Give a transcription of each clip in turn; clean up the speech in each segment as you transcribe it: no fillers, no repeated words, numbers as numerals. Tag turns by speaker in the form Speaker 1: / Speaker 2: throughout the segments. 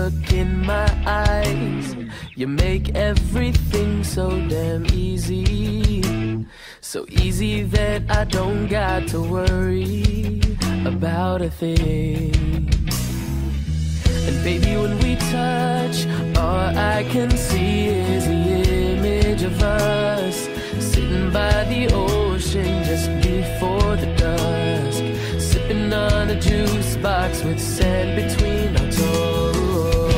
Speaker 1: look in my eyes. You make everything so damn easy. So easy that I don't got to worry about a thing. And baby, when we touch, all I can see is the image of us sitting by the ocean just before the dusk, sipping on a juice box with sand between our toes.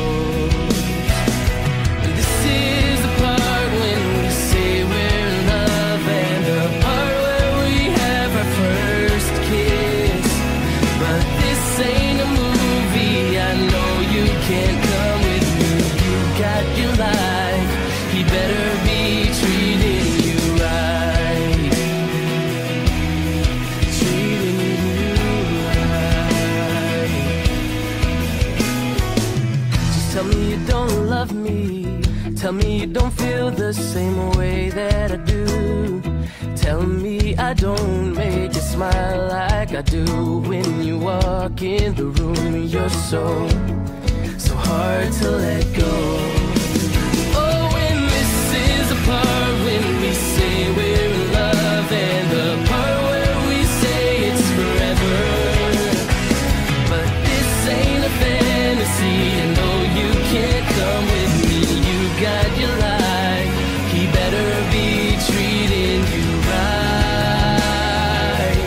Speaker 1: And this is the part when we say we're in love, and the part where we have our first kiss. But this ain't a movie, I know you can't come with me. You got your life, he better be treating you right. Treating you right. Just tell me you don't love me. Tell me you don't feel the same way that I do. Tell me I don't make you smile like I do when you walk in the room. You're so hard to let go. Oh, and this is the part when we say we're in love, and the part where we say it's forever. But this ain't a fantasy, I know you can't come with me. You got your life, he better be treating you right.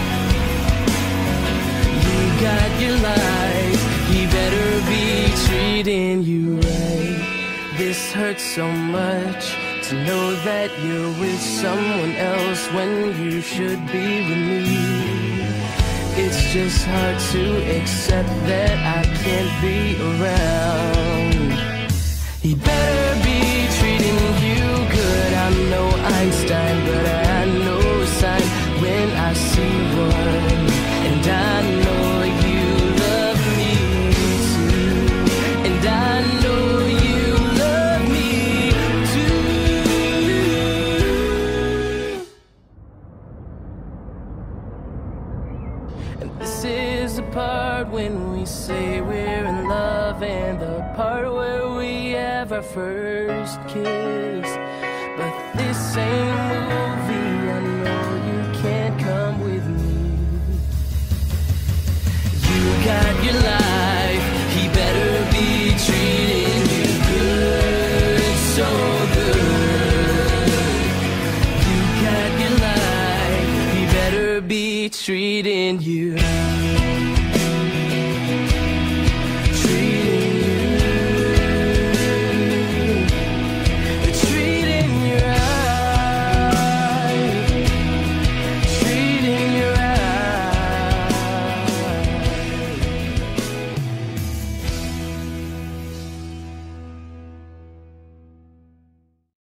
Speaker 1: You got your life, he better be treating you right. This hurts so much to know that you're with someone else when you should be with me. It's just hard to accept that I can't be around. He better be treating you good. I'm no Einstein, but I know a sign when I see one. And I know you love me too. And I know you love me too. And this is the part when we say we're in love, and the part where we have our first kiss. But this ain't a movie,